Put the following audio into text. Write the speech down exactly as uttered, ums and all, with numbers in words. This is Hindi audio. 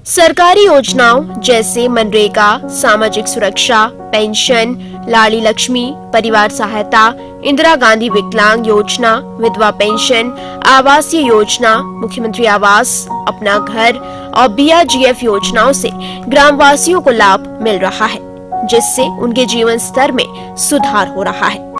सरकारी योजनाओं जैसे मनरेगा, सामाजिक सुरक्षा, पेंशन, लाड़ी लक्ष्मी, परिवार सहायता, इंदिरा गांधी विकलांग योजना, विधवा पेंशन, आवासीय योजना, मुख्यमंत्री आवास, अपना घर और बी आर जी एफ योजनाओं से ग्रामवासियों को लाभ मिल रहा है, जिससे उनके जीवन स्तर में सुधार हो रहा है।